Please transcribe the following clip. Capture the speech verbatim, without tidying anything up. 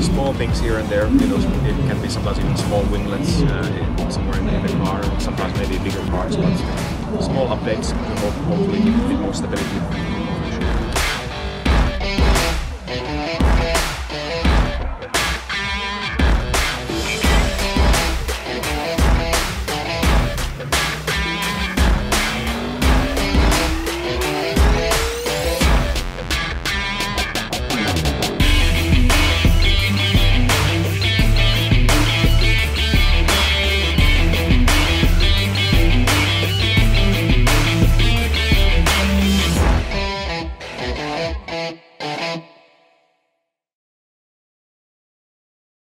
small things here and there. You know, it can be sometimes even small winglets uh, somewhere in, in the car, sometimes maybe bigger parts, but small updates to hope, hopefully give a bit more stability.